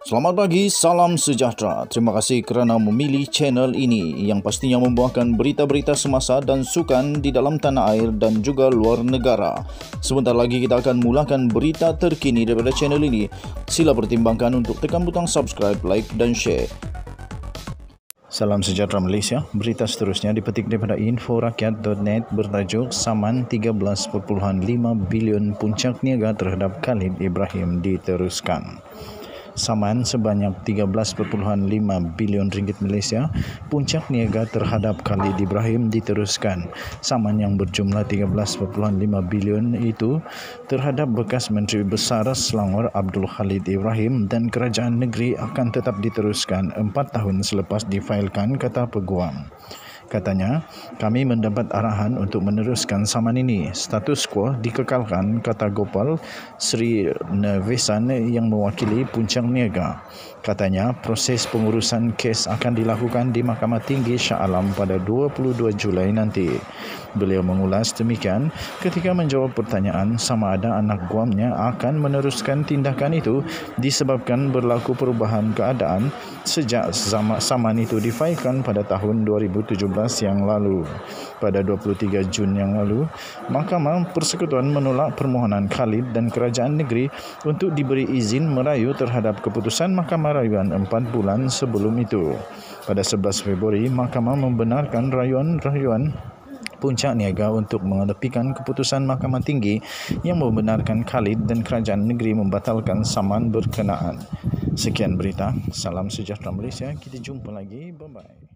Selamat pagi, salam sejahtera. Terima kasih kerana memilih channel ini yang pastinya membawakan berita-berita semasa dan sukan di dalam tanah air dan juga luar negara. Sebentar lagi kita akan mulakan berita terkini daripada channel ini. Sila pertimbangkan untuk tekan butang subscribe, like dan share. Salam sejahtera Malaysia. Berita seterusnya dipetik daripada inforakyat.net bertajuk Saman 13.5 bilion puncak niaga terhadap Khalid Ibrahim diteruskan. Saman sebanyak 13.5 bilion ringgit Malaysia puncak niaga terhadap Khalid Ibrahim diteruskan. Saman yang berjumlah 13.5 bilion itu terhadap bekas Menteri Besar Selangor Abdul Khalid Ibrahim dan kerajaan negeri akan tetap diteruskan 4 tahun selepas difailkan, kata peguam. Katanya, kami mendapat arahan untuk meneruskan saman ini. Status quo dikekalkan, kata Gopal Sri Nevesan yang mewakili puncak niaga. Katanya, proses pengurusan kes akan dilakukan di Mahkamah Tinggi Shah Alam pada 22 Julai nanti. Beliau mengulas demikian ketika menjawab pertanyaan sama ada anak guamnya akan meneruskan tindakan itu disebabkan berlaku perubahan keadaan sejak saman itu difailkan pada tahun 2017 yang lalu. Pada 23 Jun yang lalu, Mahkamah Persekutuan menolak permohonan Khalid dan kerajaan negeri untuk diberi izin merayu terhadap keputusan Mahkamah Rayuan 4 bulan sebelum itu. Pada 11 Februari, Mahkamah membenarkan rayuan puncak niaga untuk mengetepikan keputusan Mahkamah Tinggi yang membenarkan Khalid dan kerajaan negeri membatalkan saman berkenaan. Sekian berita. Salam sejahtera Malaysia. Kita jumpa lagi. Bye-bye.